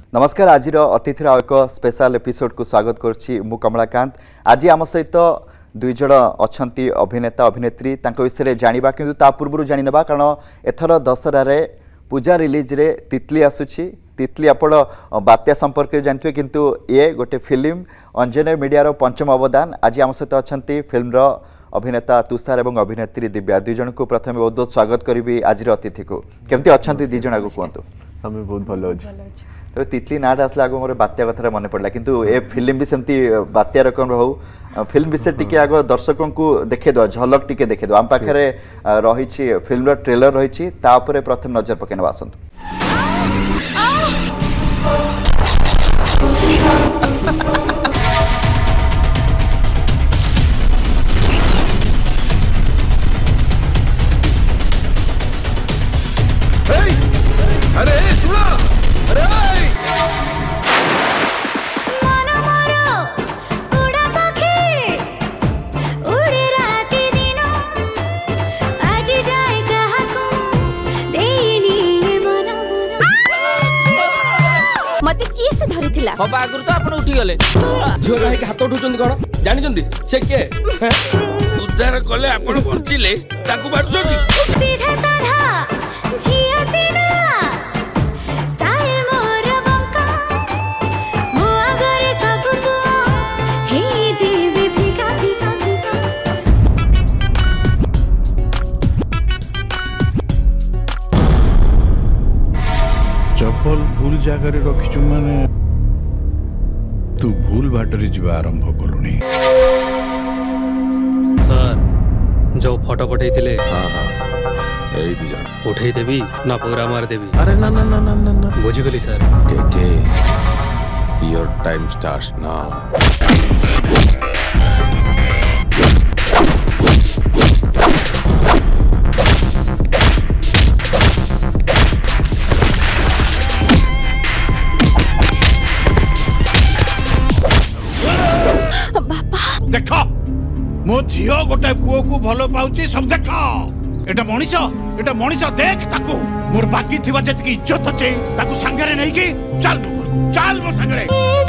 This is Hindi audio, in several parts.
नमस्कार आज अतिथि एक स्पेशल एपिसोड को स्वागत करुच्ची मु कमलाकांत। आज आम सहित दुई जन अच्छा अभिनेता अभिनेत्री विषय जाना कि पूर्व जाणवा कारण एथर दशहरा पूजा रिलीज रे तितली आसूची। तितली आपण बात्या संपर्क जानते किंतु ये गोटे फिल्म अंजन मीडिया पंचम अवदान। आज आम सहित अच्छा फिल्म अभिनेता तुषार और अभिनेत्री दिव्या दुई जन को प्रथम बहुत बहुत स्वागत करी आज अतिथि को। केमती अच्छा दुई जन को कहतु। हमें बहुत भल अच्छे। तो तितली नाट आसला आग मोर बात्या कथा मन पड़ा किंतु ए फिल्म भी सेमती बात्या रकम हो फिल्म विषय टिके आग दर्शकों को देखे दो झलक टिके देखे दो आम पाखे रही फिल्म ट्रेलर रही प्रथम नजर पकईन आसतु। आगुरी तो आप उठी गले झील कहीं हाथ उठुंट कौन जानी से किए उद्धार कले आप बचिले चप्पल भूल जगह रखी माने तू भूल बाटर जीवा आरंभ कलुनी। सर जो फोटो पठे थे उठे देवी ना पूरा मार देवी। अरे ना ना ना ना ना ना बुझीगली sir. Your time starts now. देख मो झील गोटे पुओ को भल पाउची सब देख एटा मनीष देख ताकू मोर बाकी थिबा जतकी इज्जत अछि ताकू संगरे नै की चल मो संगरे।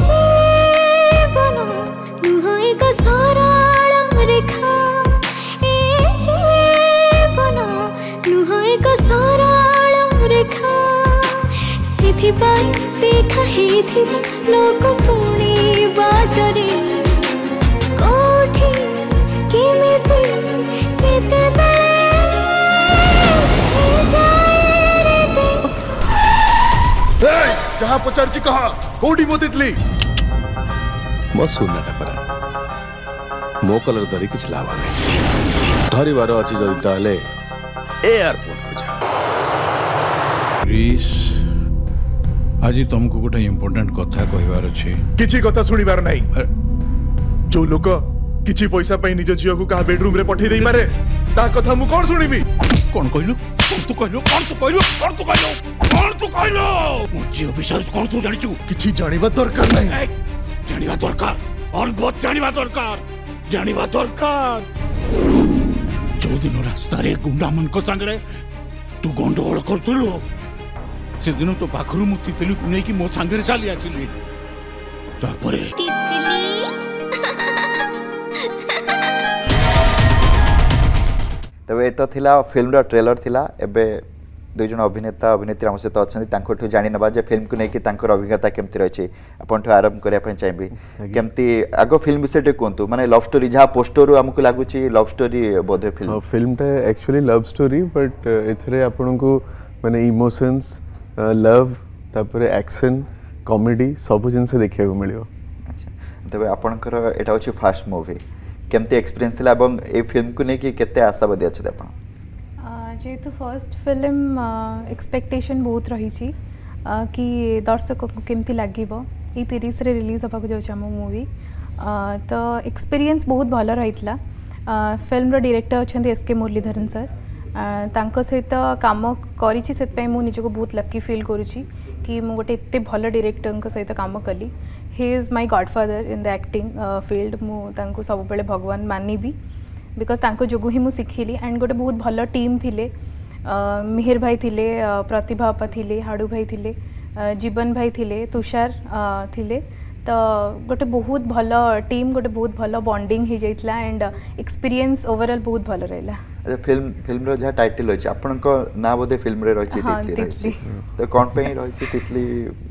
देखा ही थी लोक पुणी बाटरे जहाँ पचारची कहा कोडी मो तितली मो सुनना पड़ा मो कलर धरी किछ लावा नहीं धरी बार अछि जदी ताले एयरपोर्ट को जा। प्लीज आज तुमको गोटे इंपोर्टेंट कथा कहबार अछि। किछि कथा सुनिबार नहीं जो लोक किछि पैसा पाई निज झियो को कहा बेडरूम रे पठै देई पारे ता कथा मु कोन सुनिबी। कौन कहलु मो झियो विषय कौन तू जानिचु किछि जानिबा दरकार नहीं। जानिबा दरकार अलबत जानिबा दरकार जो दिन रास्ता रे गुंडा मन को संगरे तू गंडगोल करतुलो से दिन तो पाखरु मु तितली को नै कि मो संगरे चली आसिली तापरे तबे तो थिला फिल्म ट्रेलर थिला एबे दुई जन अभिनेता अभिनेत्री आम सहित अच्छा जानी ना फिल्म को लेकिन अभिज्ञता केमती रही आपन आरंभ करने चाहिए केमती आग फिल्म विषय कहतु माने लव स्टोरी जहाँ पोस्टर आमको लगुच लव स्टोरी बोधे film actually love story but एथरे आपन को माने इमोशंस लव तापर एक्शन कॉमेडी सब जिनसे देखा मिलियो। अच्छा तबे आपनकर एटा होची फर्स्ट मूवी केमती एक्सपीरियंस थिला एवं ए फिल्म को लेकिन केते आशावादी अछि आपण जेहेतु फर्स्ट फिल्म एक्सपेक्टेशन बहुत रही कि दर्शक को केमती लगे ये 30 रे रिलीज होगा जाऊँ मूवी तो एक्सपीरियंस बहुत भल रही फिल्म डायरेक्टर अच्छा एस.के. मुरलीधरन सर तांको सहित काम करी मुझे बहुत लकी फील करुँची कि मु गोटे एत भल डायरेक्टर सहित काम कली। He is my godfather in the acting field मु सब बेले भगवान मानिबी बिकज तांको जोगु ही मु शिखिली एंड गोटे बहुत भल टीम थिले मिहिर भाई थिले प्रतिभा अपा थिले हाडू भाई थिले जीवन भाई थिले तुषार थिले तो गोटे बहुत भल टीम गोटे बहुत भल बॉन्डिंग हो जाइतला एंड एक्सपीरियंस ओवरऑल बहुत भल रहला। अच्छा फिल्म रो जहाँ टाइटल रही आपन ना बोधे फिल्म रे रही तितली रही तो कौन पे रही तितली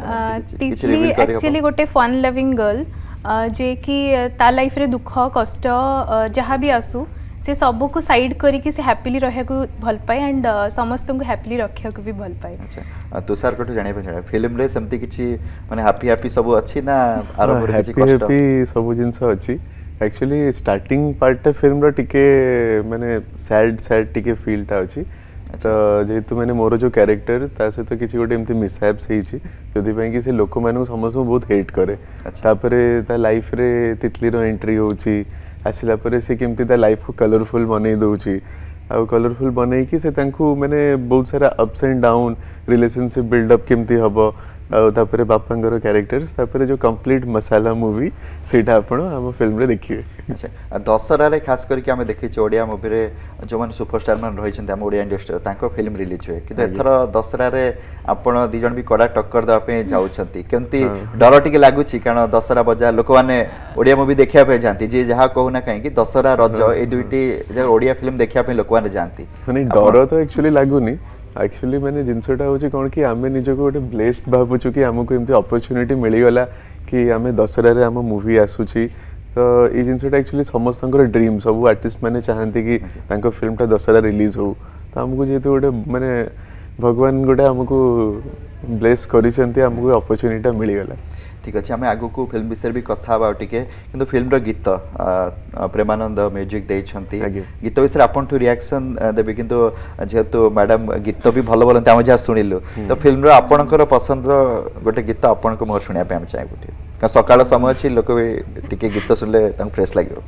तितली एक्चुअली गोटे फन लविंग गर्ल जे कि ता लाइफ रे दुख कष्ट जहाँ भी आसू से सब को साइड करके से हैप्पीली रहे को भल पाए एंड समस्त को हैप्पीली रखिया को भी भल पाए। अच्छा तुषार कोठो जाने पे जाने फिल्म रे समति किछि माने हैप्पी सब अच्छी ना आरंभ रे किछि कष्ट हैप्पी सब जिंस अच्छी एक्चुअली स्टार्टिंग पार्ट टा फिल्म रो टिके माने सैड टिके फील टा अच्छी तो जेहेतु मैंने मोर जो कैरेक्टर ता सहित किसी गोटे एमती मिसहैप्स होइछि जदि पई कि से लोक मानू समस्त बहुत हेट करे तापरे ता लाइफ रे तितली रो एंट्री होछि आसिला परे से केमती ता लाइफ को कलरफुल बनै दोछि आ कलरफुल बनै कि से तांकू माने बहुत सारा ups and down relationship buildup केमती हबो तापरे बापांगर कैरेक्टर्स तापरे जो कंप्लीट मसाला मूवी सेटा आपण हम फिल्म रे देखिए। अच्छा दशहरा रे खास करके हमें देखि छ ओडिया मूवी रे जो मान सुपरस्टार मान रही छन हम ओडिया इंडस्ट्री तांको फिल्म रिलीज होय किंतु एथर दशहरा रे आपण दी जण भी कड़ा टक्कर दवा पे जाउ छथि केमती डर टिके लागु छी कारण दशहरा बजार लोक माने ओडिया मूवी देखिया पे जानती जे जहा कहू ना कहीं कि दशहरा रज ए दुईटी जे ओडिया फिल्म देखिया पे लोक माने जानती माने डर तो एक्चुअली लागुनी एक्चुअली मैंने जिनसटा होची कोन कि आमे निजो को गोटे ब्लेस्ड भाबुछु कि हमको एमती अपॉर्चुनिटी मिली गला कि आमे दशहरा रे हम मूवी आसुची तो ये जिनसटा एक्चुअली समस्तंकर ड्रीम सब आर्टिस्ट माने चाहंती कि तांको फिल्म टा दशहरा रिलीज हो तो हमको जेतु गोटे माने भगवान गोटे हमको ब्लेस करिसंती हमको अपॉर्चुनिटी मिली गला। ठीक अच्छे आम आगु को फिल्म विषय भी कथा बा टिके किंतु फिल्म रो गीत प्रेमानंद म्यूजिक देइछंती गीत विषय आपन ठु रिएक्शन देबे किंतु जेहेतु मैडम गीत भी भलो बोलते हम जहाँ शुणिलु तो फिल्म रो आपनकर पसंद रो गोटे गीत आपन को मोर सुनिया पे हम चाहे गोटे का सकाळ समय अछि लोक टिके गीत सुनले तंग फ्रेश लागियो।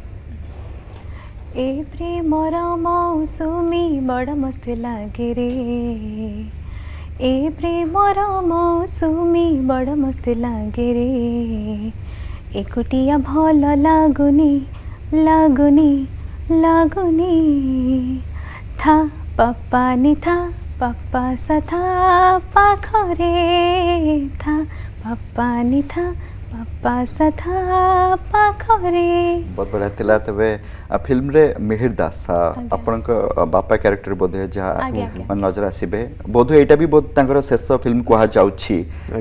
ए प्रेम रो मौसुमी बड़ मस्त लागे रे ए प्रेम मौसुमी बड़ मस्त लागे रे एकुटिया भल लागुनी लागुनी लागुनी था पप्पा नि था पप्पा सथा पाखरे था पप्पा नि था पप्पा सथा पाखरे बहुत बढ़िया थिला तबे फिल्म रे मिहिर दास आपन बापा कैरेक्टर बोधे जहाँ नजर आसबे बोध एटा भी बहुत तांकर शेष फिल्म कहा जाउछि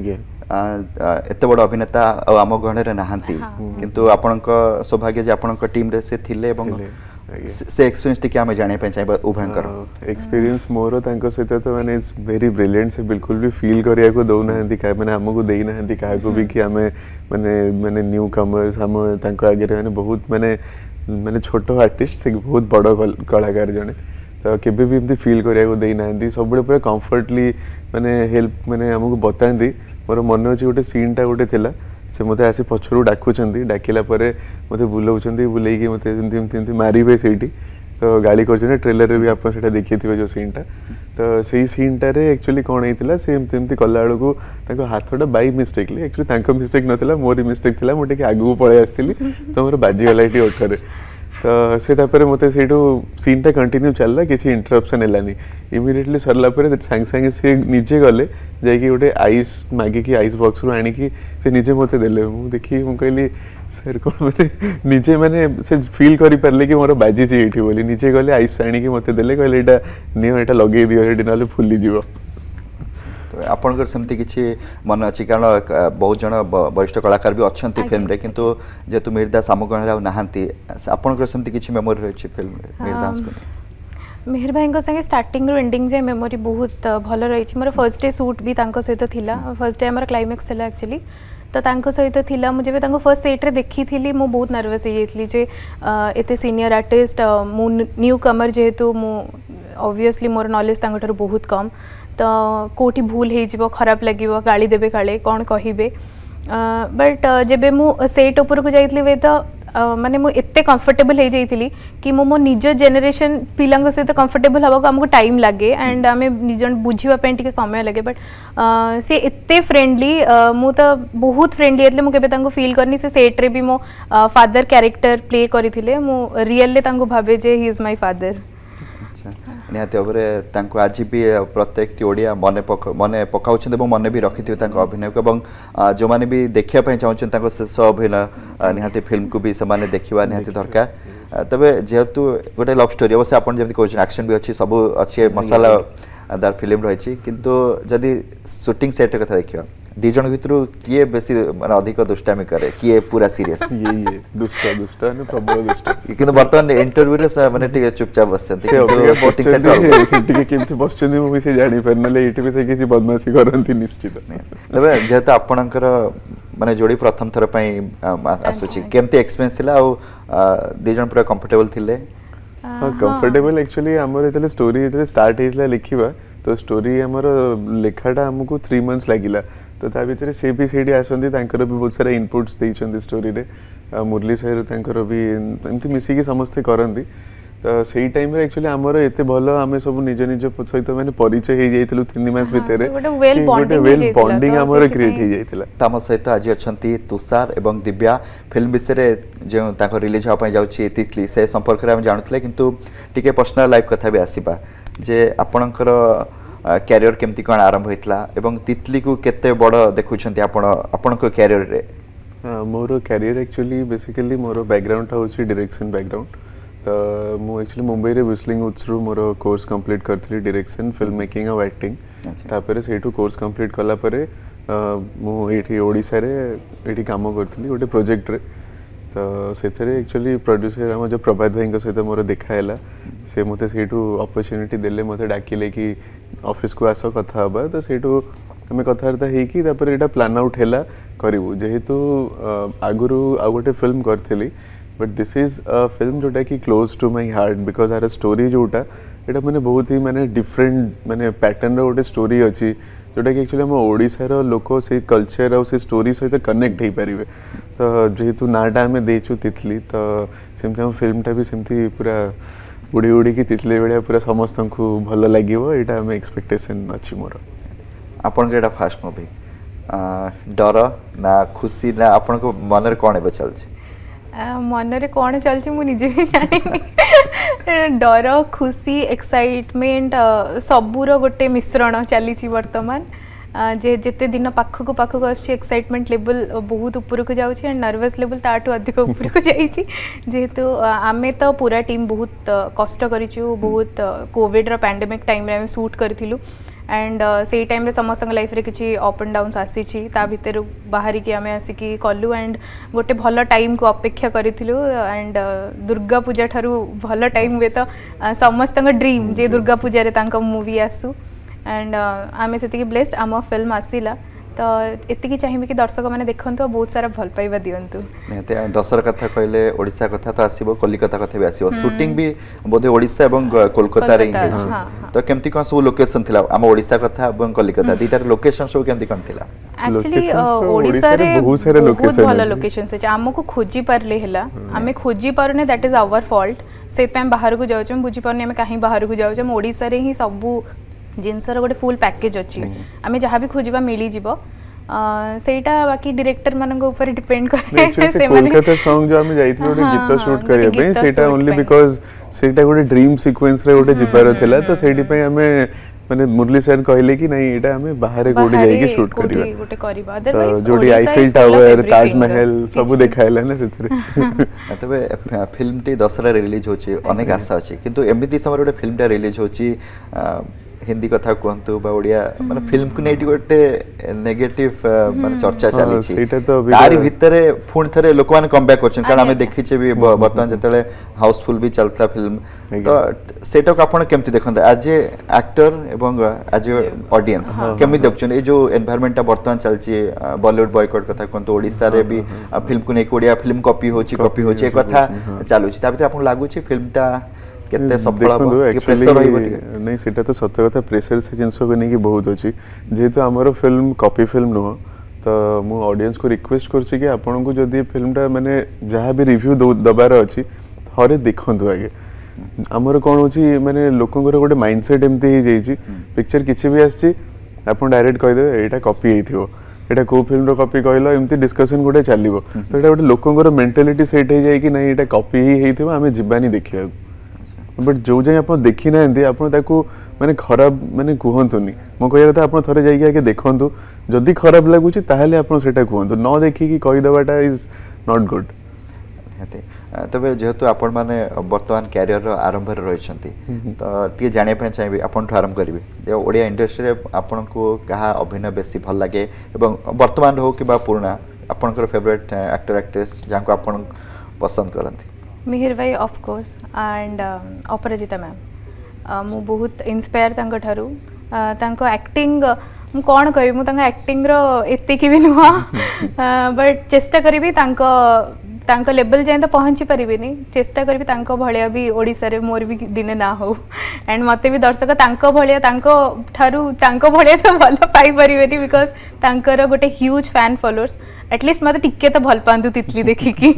एत बड़ अभिनेता आम गहणे रे नाहांती किंतु आपन सौभाग्य जे आपन टीम रे से थिले एवं से एक्सपीरियंस टिके हमें जाने पे चाहिए उभयंकर एक्सपीरियंस मोर तांको सहित तो माने इज वेरी ब्रिलियंट से बिल्कुल भी फील करिया को दउ नहंती का माने हमको देई नहंती का को भी कि हमें माने माने न्यू कमर्स हम तांको आगे माने बहुत माने माने छोटो आर्टिस्ट से बहुत बड़ कलाकार जने तो केबे भी एमती फील करिया को देई नहंती सब बड़े पूरा कंफर्टली माने हेल्प माने हमको बतांदी मोर मन अछि गोटे सीन टा गोटे थिला से मते आसी पछरु डाकुचंदी डाकिला परे मते बुलाउचंदी बुलेई कि मते एमती मारिबे सेठी तो गाली करछने ट्रेलर रे भी आप सेटा देखिथिबे जो सीन टा तो सेही सीन टा रे एक्चुअली कोन हेतिला से एमती कल्ला को ताको हाथटा बाय मिस्टेकली एक्चुअली ताको मिस्टेक नथिला मोर मिस्टेक थिला मोटे कि आगु पळे आस्थिली तो मोर बाजी गलाइटी ओठरे तो से तापर मते सेठो सीन टा कंटिन्यू चलला किसी इंटरप्शन हेलानी इमीडिएटली सरला परे संग संग से निजे गले जाई कि गोटे आइस मागे कि आइस बॉक्स रो आनी कि से निजे मते देले मु देखि मु कहली सर कोन माने निजे माने से फील करि परले कि मोर बाजी छी एठी बोली निजे गले आइस आनी कि मते देले कहले एटा नियो एटा लगे दियो एठी नाले फुली जीवो तो आपनकर सेमती किछि मन अछि कारण बहुत जन वरिष्ठ कलाकार भी अछंती फिल्म रे किंतु जेतु मिहिर सामगण रा नाहांती आपनकर सेमती किछि मेमोरी रहछि फिल्म रे मिहिर को मिहिर भाई संगे स्टार्टिंग रो एंडिंग जे मेमोरी बहुत भल रही मोर फर्स्ट डे शूट भी तांको सहित थिला फर्स्ट डे हमर क्लाइमेक्स थिला एक्चुअली तो तांको सहित थिला मु जेबे तांको फर्स्ट सेट रे देखी थिली मु बहुत नर्वस हे जेतली जे एते सीनियर आर्टिस्ट मु न्यू कमर जेहेतु मु ऑब्वियसली मोर नॉलेज तांको ठर बहुत कम तो कोठी भूल हे जिवो खराब लागिवो गाली देबे काले कोन कहिबे बट जेबे मु सेट ऊपर को जाइतली वे तो माने मु एते कंफर्टेबल हे जाइतली कि मो निज जनरेशन पिलांग से तो कंफर्टेबल हवा को हमको टाइम लागे एंड आमे निजन बुझिवा पे टिके समय लागे बट से एते फ्रेंडली मु तो बहुत फ्रेंडली एतले मु केबे तांको फील करनी से सेट रे भी मो फादर कैरेक्टर प्ले करिथिले मु रियल ले तांको भाबे जे ही इज माय फादर। अच्छा निहाती भाव आज भी प्रत्येक ओडिया मन पकाउछन मन भी रखि अभिनय को जो मैंने भी देखा चाहूँ शेष अभिनय निहाती फिल्म को भी से देखा निहाती दरकार तबे जेहेतु गोटे लव स्टोरी अवश्य आप कहते एक्शन भी अच्छी सब अच्छे मसाला दार फिल्म रही किंतु जदि शूटिंग सेट कथा देखिए दी जन भितर किए बेसी माने अधिक दुष्टामी करे किए पूरा सीरियस ये दुष्टा ने प्रबल दुष्टा किंतु वर्तमान इंटरव्यू रे माने ठीक चुपचाप बसछन शूटिंग सेट ठीक केमति बसछन मु से जानि पर नले एठी भी से किछि बदमाशी करंती निश्चित तबे जेहेतु आपणकर माने जोड़ी प्रथम थर पई आसुची केमति एक्सपीरियंस थिला आ दी जन पूरा कंफर्टेबल थिले कंफर्टेबल एक्चुअली हमर एतले स्टोरी एतले स्टार्ट हेला लिखिबा तो स्टोरी हमर लेखाटा हमको 3 मंथ्स लागिला तो ता भीतर से भी सीडी आसंदी तांकर भी बहुत सारा इनपुट्स देइछन स्टोरी रे मुरली सर तांकर भी एमति मिसी के समस्त करंदी तो सही टाइम रे एक्चुअली हमर एते भलो हमें सब निज निज सहित माने परिचय हे जाइतलु 3 मास भीतर वेल बॉन्डिंग हमर क्रिएट हे जाइतला तम सहित आज अछंती तुषार एवं दिव्या फिल्म विषय रे जो ताको रिलीज हो पय जाउची तितली से संपर्क रे हम जानथले किंतु टिके पर्सनल लाइफ कथा भी आसीबा जे आपणकर कैरियर केमती कौन आरंभ होइतला एवं तितली को केते बड़ देखुछंती आपण को कैरियर रे मोर कैरियर एक्चुअली बेसिकली मोर बैकग्राउंड होची डायरेक्शन बैकग्राउंड तो मु एक्चुअली मुंबई रे विस्लिंग उट्स रो मोर कोर्स कंप्लीट करथली डायरेक्शन फिल्म मेकिंग और एक्टिंग तापर सेठू कोर्स कंप्लीट कला परे मु एठी ओडिसा रे एठी काम करथली गोटे प्रोजेक्ट रे तो सेथरे एक्चुअली प्रोड्यूसर हम जो प्रभात भाई सहित मोर देखाला से मते सेठू अपॉर्चुनिटी देले मते डाकिले कि ऑफिस को आसो कथा हबा तो सेठू हमें कथार्ता हे कि तापर एटा प्लान आउट हैला करिवु जेहेतु आगुरु आ गोटे फिल्म करथली but this is a film जोटा कि close to my heart because आर स्टोरी जोटा एटा माने बहुत ही माने डिफरेंट माने पैटर्न रो गोटे स्टोरी अछि जोटा कि एक्चुअली हम ओडिसा रो लोक से कल्चर और से स्टोरी सहित कनेक्ट हे परिबे तो जेहेतु नाटा हमें देछु तितली तो सेमते हम फिल्मटा भी सेमती पूरा उड़ी उड़ी की तितली बेलिया पूरा समस्त को भल लागिवो एटा हम एक्सपेक्टेशन अछि मोर आपन के एटा फर्स्ट मूवी डर ना खुशी ना आपन को मन रे कोन एबे चल छी मन रे कौन चलची मु निजे भी जानी डर खुशी एक्साइटमेंट सबूर गोटे मिश्रण चली वर्तमान जे जिते दिन पाखक पाखक आछी एक्साइटमेंट लेवल बहुत ऊपर को जाउछी एंड नर्वस लेवल ताटू अधिक ऊपर को जाइछी जेहेतु आमे तो पूरा टीम बहुत कष्ट करिछु बहुत कोविड रो पैंडेमिक टाइम रे हम शूट करथिलु एंड से टाइम रे समस्त लाइफ रे किछि अप एंड डाउन्स आसी ता भीतर बाहरी की आमे आसिकी कलु एंड गोटे भल टाइम को अपेक्षा करिथिलु एंड दुर्गा पूजा ठारू भल टाइम वे तो समस्त ड्रीम जे दुर्गा पूजा रे तांका मूवी आसु एंड आमे सेति ब्लेस्ड आम फिल्म आसीला तो एति चाहिए कि दर्शक मैंने देखंतु बहुत सारा भल पाइबा दियंतु निहते दशर कथा कहले ओडिसा कथा तो आसीबो कोलकाता कथा भी आसीबो शूटिंग भी बोधे ओडिसा एवं कोलकाता रे तो केमती कोन सब लोकेशन थिला हम ओडिसा कथा एवं कोलकाता दीटार लोकेशन सब केमती कोन थिला एक्चुअली ओडिसा रे बहुत सारे लोकेशन भल लोकेशन से हमको खोजी परले हला हमें खोजी परने दैट इज आवर फॉल्ट से पे हम बाहर को जाउ हम बुझी परने हम काहे बाहर को जाउ हम ओडिसा रे ही सब जिनसर गोटे फुल पैकेज अच्छी आम जहाँ भी खोजा मिल जीव सेटा बाकी डायरेक्टर मानक ऊपर डिपेंड करे कोलकाता सॉन्ग जो हम जाइथिलो गोटे गीत शूट करिया पे सेटा ओनली बिकॉज़ सेटा गोटे ड्रीम सीक्वेंस रे गोटे जिबार थिला तो सेठी पे हमें माने मुरली सर कहले कि नहीं एटा हमें बाहर गोटे जाई के शूट करिया गोटे करिबा अदरवाइज जोडी आईफिल टावर ताजमहल सब देखाइला ना सेथरे तबे फिल्म टी दसरा रिलीज होची अनेक आशा अछि किंतु एमिति समय गोटे फिल्म टा रिलीज होची हिंदी कथा कहतु बा ओडिया माने फिल्म को नेटी गोटे नेगेटिव माने चर्चा चली छी तारि भितरे पुन थरे लोक माने कम बैक करछन कारण हमें देखि छै भी वर्तमान जतले हाउसफुल भी चलता फिल्म तो सेटा को आपण केमति देखंता एज ए एक्टर एवं एज ए ऑडियंस केमि देखछन ए जो एनवायरनमेंट ता वर्तमान चलची बॉलीवुड बॉयकॉट कथा कहतु ओडिसा रे भी फिल्म को नै ओडिया फिल्म कॉपी होची ए कथा चालू छी ता भितर आपण लागु छी फिल्म ता केते सफल हो कि प्रेशर होइबो नहीं सेटा तो सत्य कथा प्रेशर से जिंस को नै कि बहुत अछि जेतु हमर फिल्म कॉपी फिल्म न तो मु ऑडियंस को रिक्वेस्ट करछि कि आपन को जदी फिल्म ता माने जहां भी रिव्यू दबार अछि थरे देखंतु आगे हमर कोन होछि माने लोकंगर गोटे माइंडसेट एमती हे जाई छी पिक्चर किछि भी आछि आपन डायरेक्ट कहि दे एटा कॉपी हेथियो एटा को फिल्म रो कॉपी कहलो एमती डिस्कशन गोटे चलिबो तो एटा गोटे लोकंगर मेंटालिटी सेट हे जाई कि नहीं एटा कॉपी ही हेथियो हमें जिबानी देखिया बट जो जाए आप देखी ना आपको माने खराब माने कहतुनी मो कह कथा आप थे जाइए देखु जदि खराब लगुच ताहले आप कहतु न देखिकी कहीदेवाटा इज नॉट गुड तबे जेहेतु आपण माने वर्तमान कैरियर आरंभ रही तो टे जाना चाहिए आपण आरंभ करेंगे ओडिया इंडस्ट्री रे आपण को कहा अभिनय बेसी भल लगे एवं वर्तमान हो कि पुराना आपनकर फेवरेट एक्टर एक्ट्रेस जहाँ को आपण पसंद करती मिहिर भाई of course and Aparajita ma'am मु बहुत इंस्पायर तांको ठारू तांको एक्टिंग मु कौन कहि मु तांको एक्टिंग रो एतिकी भी नुह बट चेष्टा करी तांको लेवल जाए तो पहुँची पारिनी चेष्टा करी तांको भलिया भी ओडिसा रे मोर भी दिने ना हो एंड मते भी दर्शक तांको भलिया तांको ठारू तांको भलिया तो भल पाई परिबेनी बिकॉज तांकर गोटे ह्यूज फैन फॉलोअर्स एटलीस्ट मते टिके तो भल पांतु तितली देखिकी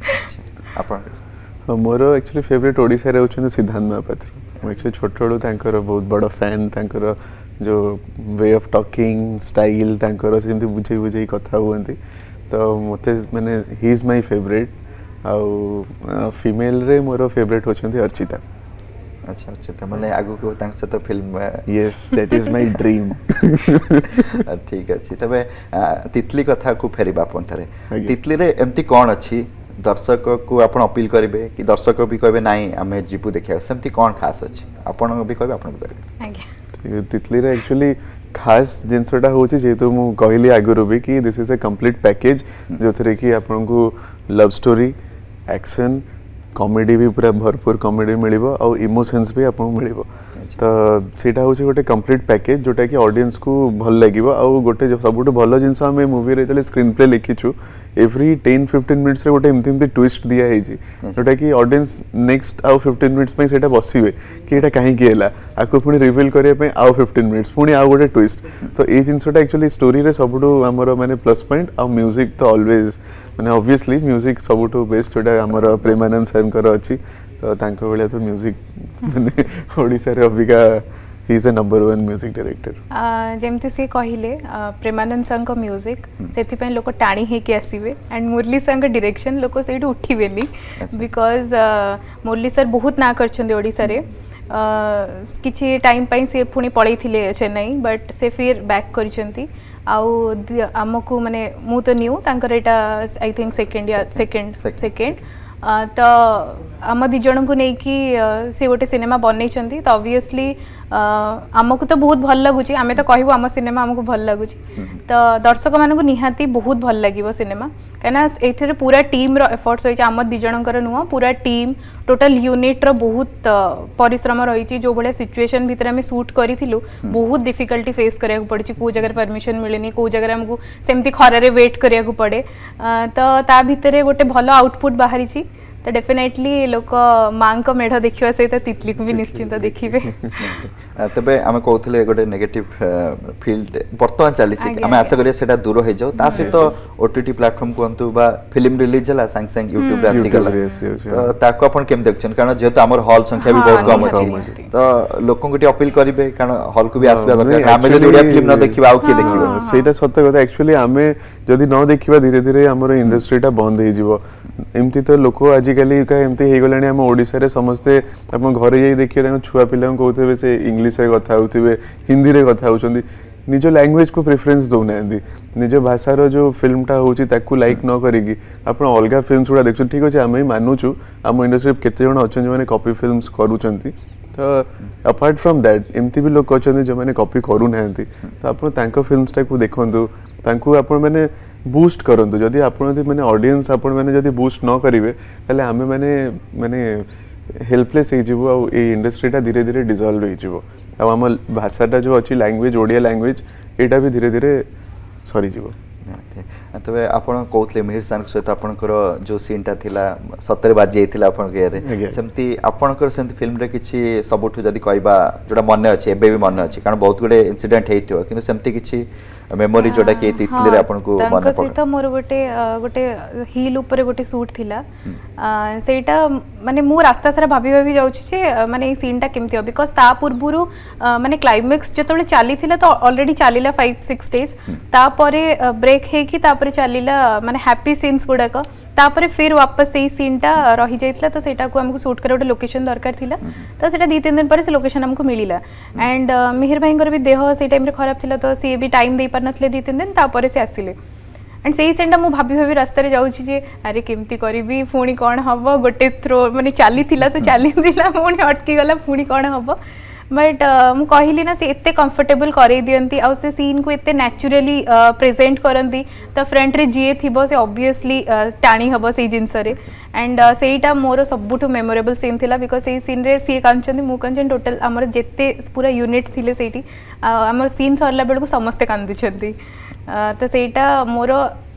अपन मोर एक्चुअली फेवरेट ओडिसा रे होछन सिद्धांत महापात्र मो एक्चुअली छोटो तांकर बहुत बड़ फैन तांकर जो वे ऑफ टॉकिंग स्टाइल तांकर सेमती बुझे बुझे कथा हुअंती तो मते माने ही इज माय फेवरेट आउ फीमेल रे मोर फेवरेट होछंती अर्चिता अच्छा अर्चिता माने आगु को तांक से तो film yes that is my dream ठीक अछि तबे तितली कथा को फेरिबा अपन थरे तितली रे एम्ति कोन अछि दर्शक को आपण अपील करेंगे कि दर्शक भी कहे नाई आम जीवु देखा सेमती कौन खास अच्छे आपन भी कहे आपन करेंगे तितली रे एक्चुअली खास जिनसटा होची जेतु मु कहली आगुरु भी कि this is a complete package जो थरे कि आपन को लव स्टोरी एक्शन कॉमेडी भी पूरा भरपूर कॉमेडी मिलिबो आ इमोशंस भी आपन मिलिबो तो सेटा होची गोटे कंप्लीट पैकेज जोटा कि ऑडियंस को भल लागिबो आ गोटे जो सबुठ भल जिंस हम मूवी रे तले स्क्रीन प्ले लिखिछु एवरी 10-15 मिनिट्स रे गोटे एमती ट्विस्ट दिया है जोटा कि ऑडियंस नेक्स्ट आउ 15 मिनिट्स पे सेटा बसिबे कि एटा काहे की हैला आको पुनी रिवील करे पे आउ 15 मिनिट्स पुनी आउ गोटे ट्विस्ट तो ए जिंसटा एक्चुअली स्टोरी रे सबुठ हमर माने प्लस पॉइंट आ म्यूजिक तो ऑलवेज माने ऑब्वियसली म्यूजिक सबुठ बेस्ट जोटा हमर प्रेमानंद सर कर अछि तो तांको बेले तो म्यूजिक माने ओडिसा रे अबिका he is a number 1 music director जेमती से कहिले प्रेमानंद संग म्यूजिक सेति पे लोक टाणी हे के आसीबे एंड मुरली संग डायरेक्शन लोक सेठ उठिबेनी बिकॉज मुरली सर बहुत ना करछन ओडिसा रे किछि टाइम पई से पुणी पळै थिले चेन्नई बट से फिर बैक करिसंती आउ हमको माने मु तो न्यू तांकर एटा आई थिंक सेकंड तो आम दी जन को लेकिन से गोटे सिनेमा बनई तो ऑब्वियसली आमको तो बहुत भल लगुच आम तो कहबू आम सिनेमा आमको भल लगुच तो दर्शक मानक निहाती बहुत भल लगे सिनेमा कहीं ये पूरा टीम रो एफर्ट्स रही आम दी जनकर नुह पूरा टीम टोटल यूनिट रो बहुत परिश्रम रही जो भाया सिचुएशन भितर आम शूट करूँ बहुत डिफिकल्टी फेस करा पड़ी कौ जगह परमिशन मिलनी कौ जगह आमको सेमती खरारे वेट करा पड़े तो ता भितर गोटे भल आउटपुट बाहरी तो डेफिनेटली लोक माँ को मेढ़ देखा सहित तितली को भी निश्चिंत देखिए तबे आम कहते गोटे नेगेटिव फील्ड बर्तमान चली आम आशा करिया दूर हो जाओ ता सहित ओटीटी प्लेटफॉर्म कहतु बा फिल्म रिलीज है सांगे सांगे यूट्यूब रे आसी गला तो ताको अपन केम देखछन कारण जेहेतु हमर हॉल संख्या भी बहुत कम अछि तो लोकन को अपील करिवे कारण हॉल को भी आसबा दरकार आमे जदी ओडिया फिल्म न देखिबा आउ के देखिबा सेटा सत्य कथा एक्चुअली आमे जदी न देखिबा धीरे धीरे हमर इंडस्ट्रीटा बंद हो जिवो एमती तो लोक आजिकली का एमती हो गलानी आम ओडिसा रे समस्ते अपन घरे जाई देखिए छुआ पिला कहते से इंग्लिश रे कथा होथिबे हिंदी रे कथा होचंदी निज लैंग्वेज को प्रेफरेंस दौना निज भाषार जो फिल्मटा होची ताकू लाइक न करिकी आपण अलगा फिल्म्स गुड़ा देखछन ठीक अछि आमे मानुछु आम इंडस्ट्री केते जण अछन माने कॉपी फिल्म्स करूचंती तो अपार्ट फ्रॉम दैट एमती भी लोक अछन जो माने कॉपी करू नाहंती तो आपण तांको फिल्म्स टाइप देखंतु तांको आपण माने बूस्ट करंतु जदि आपण माने ऑडियंस आपण माने जदि बूस्ट न करिवे तले आमे माने माने हेल्पलेस हो जिवो आ ए इंडस्ट्रीटा धीरे धीरे डिसॉल्व हो जिवो आ हम भाषाटा जो अच्छी लैंग्वेज ओडिया लैंग्वेज एटा भी धीरे धीरे सरी जिवो तबे आपण कहतले मिहिर सर सहित आपणकर जो सीनटा थिला सतरे बाजी आइथिला आपण के सेमती आपणकर सेंत फिल्म रे किछि सबुठु जदी कहबा जोडा मन अछि एबे भी मन अछि कारण बहुत गुडे इंसिडेंट हेइथियो किंतु सेमती किछि मेमोरी जोडा के तितली रे आपण को मन पड़ तो मोर गोटे हिल ऊपर गोटे शूट थिला सेटा माने मु रास्ता सारा भाभी भाभी जाउछि जे माने ई सीनटा केमती हो बिकॉज़ ता पूर्वरु माने क्लाइमेक्स जतले चाली थिला तो ऑलरेडी चालीला 5-6 डेज ता परे ब्रेक हे कि ता परे चालीला माने हैप्पी सीन्स गुडा को तापर फिर वापस से सीनटा रही जाइतला तो सेटा को हमको शूट करे गोटे लोकेशन दरकार थिला तो सेटा 2-3 दिन पर से लोकेशन हमको मिलिला एंड मिहिर भाईंगर भी देह से टाइम रे खराब थिला तो सी भी टाइम दे पार नथले 2-3 दिन तापर से आसिले एंड से सीनटा मु भाभी भाभी रास्ता रे जाउची जे अरे केमती करबी पुणी कोन हबो गोटे थ्रो माने चाली थिला तो चाली दिला पुणी अटकी गला पुणी कोन हबो बट मु कहली ना से एते कंफर्टेबल करे दियंती आ से सीन को एते नेचुरली प्रेजेंट करंती तो फ्रंट रे जीए थिबो से ऑब्वियसली टाणी हबो से जिंस रे एंड सेटा मोर सबुठु मेमोरेबल सीन थिला बिकॉज़ से सीन रे सी कांचंदी मु कांचन टोटल हमर जेते पूरा यूनिट थिले सेठी हमर सीन सरला बेल को समस्त कांदुछंती तो सेटा मोर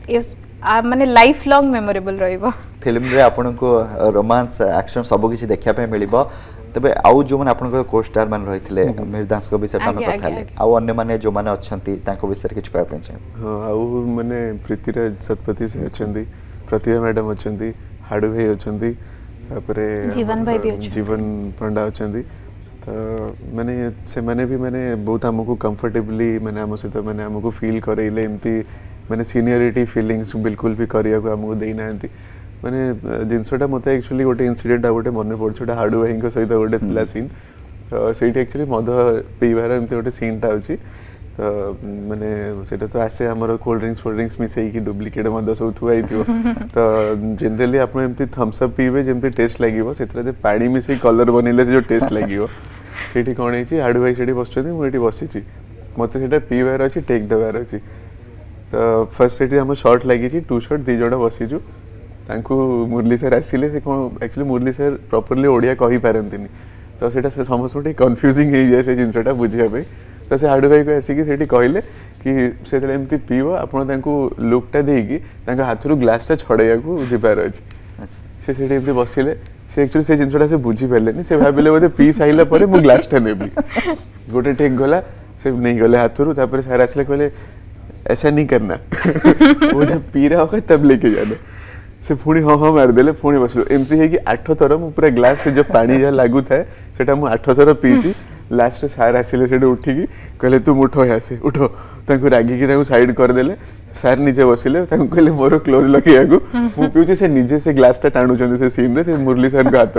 माने लाइफ लॉन्ग मेमोरेबल रहइबो फिल्म रे आपन को रोमांस एक्शन सब किछि देखिया पे मिलिबो तबे आउ जो माने आपन को को स्टार मान रहिथिले मिहिर दास को विषय हम कथा ले आउ अन्य माने जो माने अछंती ताको विषय किछ कहै पछे हां आउ माने प्रीतिराज सतपति से अछंती प्रतिभा मैडम अछंती हाडू भाई अछंती तापरे जीवन भाई भी अछंती जीवन पंडा अछंती तो माने से माने भी माने बहुत हमको कंफर्टेबली माने हम सहित माने हमको फील करैले एमती माने सीनियरिटी फीलिंग्स बिल्कुल भी करिया को हमको देई नांती माने जिनसटा मते एक्चुअली गोटे इंसिडेंट आ गोटे मन पड़छोटा हाडू भाई को सहित गोटे थिला सीन तो सेठी एक्चुअली मद पीबार एमते गोटे सीन टा होची तो माने सेटा तो आसे हमर कोल्ड ड्रिंक्स मिसई की डुप्लीकेट मद सब थुआई थियो तो जनरली आपण एमती थम्स अप पीबे जेमती टेस्ट लागिवो सेतरा जे पानी मिसई कलर बनेले जो टेस्ट लागिवो सेठी कोन हेची हाडू भाई सेठी बसछथि मु एठी बसिची मते सेटा पीबार अछि टेक देबार अछि तो फर्स्ट सेठी हम शॉट लागिची 2 शॉट 2 जण बसिजु तांको मुरली सर आसिले से कोन actually Murali sir properly Odia कहि पारंतिनी तो सेटा से समस्त कंफ्यूजिंग हे जाय से जिनसटा बुझिया पे तो से हाडू भाई को आसी कि सेठी कहले कि सेतले एमती पीबो आपण तांको लुकटा देकी तांका हाथरू ग्लासटा छडैया को जिबार अछि से सेठी एमती बसिले से एक्चुअली से जिनसटा से बुझी पेलेनी से भाबिले बोले पी साइला परे मु ग्लासटा नेबी गोटे टेक गला से नहीं गले हाथरू तापर सर आसिले कहले ऐसा नहीं करना वो जब पी रहा होगा तब लेके जाना से पुणी हाँ हाँ मार देले पुणी बसलो एमती है कि 8 थर मु पूरा ग्लास से जो पानी जा लागू था सेटा मु 8 थर पीची लास्ट सार आसिले सेटे उठिकी कहले तू उठो यहाँ से उठो तांको रागी की तांको साइड कर देले सार निजे बसिले तांको कहले मोर क्लोज लगिया को मु पिउची से निजे से ग्लास टा टाणु चंदे से सीन रे से मुरली सर को हाथ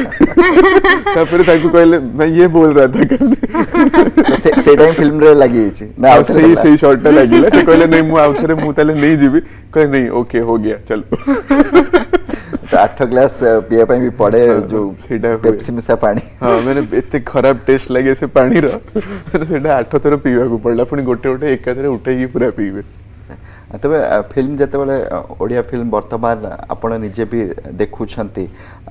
तापर तांको कहले मैं ये बोल रहा था करने से टाइम फिल्म रे लागि छी ना सही शॉट टा लागिला से कहले नहीं मु आउथरे मु ताले नहीं जीबी कहले नहीं ओके हो गया चलो तो 8 ग्लास पिया पई भी पड़े जो सेटा पेप्सी मिसा पानी हां मैंने एते खराब टेस्ट लागे से पानी रो सेटा 8 थर पीवा को पड़ला पुनी गोटे गोटे एकाथरे उठेई पूरा पीबे तबे फिल्म जते बेले ओडिया फिल्म वर्तमान आपण निजे भी देखुछंती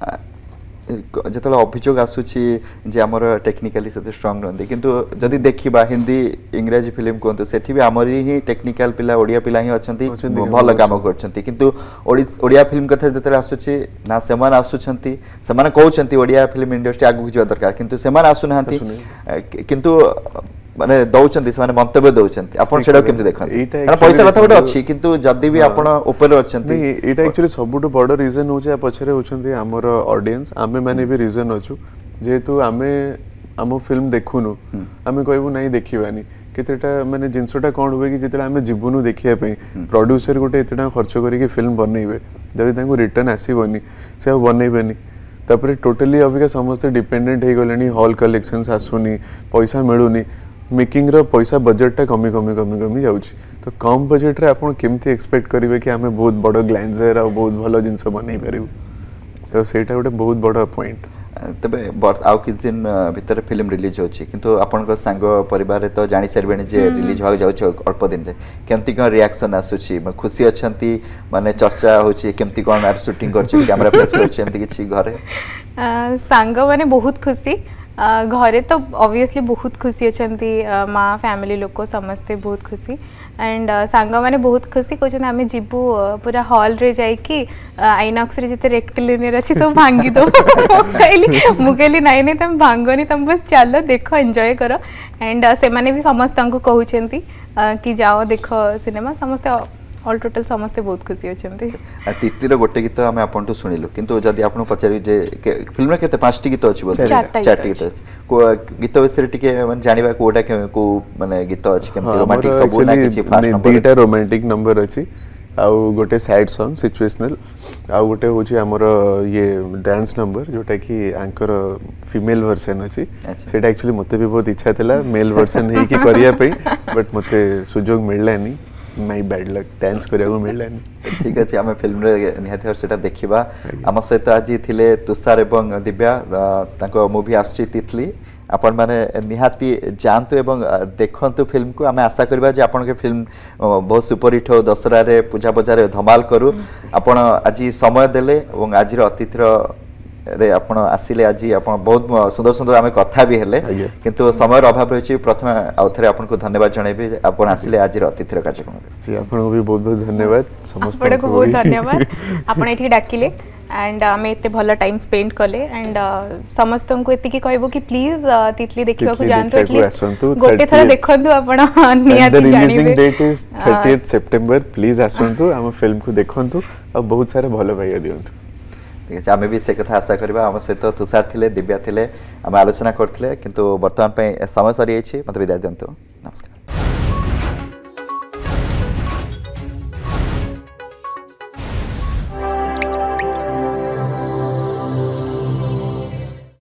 जतले अभियोग आसुची जे हमर टेक्निकली सते स्ट्रांग रहंदी किंतु जदी देखिबा हिंदी इंग्रजी फिल्म कोंतो सेठी भी हमरी ही टेक्निकल पिला ओडिया पिला ही अछंती भल काम करछंती किंतु ओडिया फिल्म कथा जतले आसुची ना समान आसुछंती समान कहउछंती ओडिया फिल्म इंडस्ट्री आगु जिवा दरकार किंतु समान आसुनांती किंतु माने दउछंती माने मंतव्य दउछंती आपण सेडा केमते देखन कारण पैसा कथा गोटे अछि किंतु जदी भी आपण ऊपर अछंती एटा एक्चुअली सबुटो बड़ रीजन हो जे पछरे होछंती हमर ऑडियंस आमे माने भी रीजन अछु जेतु आमे हम फिल्म देखुनु आमे कहबो नहीं देखिबानी केतेटा माने जिंसटा कोन होबे कि जेतला आमे जीवनु देखिया पई प्रोड्यूसर गोटे एतेटा खर्च करी के फिल्म बनैबे जदी तांको रिटर्न आसीबनी से बनैबेनी तापर टोटली अबिका समस्त डिपेंडेंट हे गलेनी हॉल कलेक्शंस आसुनी पैसा मिलुनी मेकिंग रो पैसा बजट टा कमी जाउची तो कम बजट रे आपण केमती एक्सपेक्ट करिवे कि हमें बहुत बड़ ग्लैंजर और बहुत भलो जिंस बनै परिबो तो सेटा गोटे बहुत बड़ पॉइंट तबे आउ किस दिन भीतर फिल्म रिलीज होची किंतु आपन को संग परिवार तो जानि सरबेनी जे रिलीज हो जाउछ अल्प दिन रे केमती कोन रिएक्शन आसुची म खुशी अछंती माने चर्चा होची केमती कोन आर शूटिंग करची कैमरा फेस करची एमती किछि घरे संग माने बहुत खुशी घरे तो ऑब्वियसली बहुत खुशी अछंती माँ फैमिली लोक समस्ते बहुत खुशी एंड सांग माने बहुत खुशी कहते आम जीवु पूरा हॉल रे जाइकी आइनॉक्स रे जिते रेक्टिलिनियर अच्छी सब भांगी दो मुझे नाई नहीं तुम भांगनी तुम बस चलो देख एंजॉय करो एंड से माने भी समस्त कहते कि जाओ देख सिनेमा समस्ते ऑल टोटल समस्ते बहुत खुशी अछंती तितिर गोटे गीत हम आपन तो सुनिलु किंतु जदी आपन पचारि जे फिल्म रे केते 5टी गीत अछि बोल 4टी गीत अछि को गीत विषय टिके माने जानिबा कोटा को माने गीत अछि केमति रोमांटिक सब ना किछि फास्ट नंबर दुटा रोमांटिक नंबर अछि आउ गोटे सैड सॉन्ग सिचुएशनल आउ गोटे हूँ आमर ये डांस नंबर जोटा कि आंकर फीमेल वर्जन अच्छी से एक्चुअली मत भी बहुत इच्छा था मेल वर्जन हो कि बट मत सुजोग मिललानी माय बैड लक डांस करिया मिललानी ठीक अच्छे आम फिल्म रे निहाती भाव से देखा आम सहित आज थिले तुषार एवं दिव्या मूवी आसची तितली आपण माने निहाती जानतु एवं देखंतु फिल्म को आम आशा करबा जे आपण के फिल्म बहुत सुपरहिट हो दशहरा रे पूजा बजार धमाल करू आपण आज समय देले एवं आज अतिथि रे आपण आसिले आज आपण बहुत सुंदर सुंदर आम कथा भी हेले किंतु समय अभाव रही प्रथम आउथरे आपण को धन्यवाद जणेबी आपण आसिले आज अतिथि कार्यक्रम जी आपण को भी बहुत बहुत धन्यवाद समस्त को बहुत धन्यवाद आपण एठी डाकिले एंड आम एते भल टाइम स्पेंड कले एंड समस्त को एतिकी कहबो कि प्लीज तितली देखिबा को जानतो एटलीस्ट गोटे थरा देखंतु आपण नियाती जानिबे रिलीजिंग डेट इज 30th सितंबर प्लीज आसंतु हम फिल्म को देखंतु और बहुत सारे भल भाई दियंतु ठीक है आम भी से कथा आशा करबा हम सहित तुषार थिले दिव्या थिले आम आलोचना करथिले किंतु वर्तमान पे समय सरी आछि मते विदाय दियंतु नमस्कार।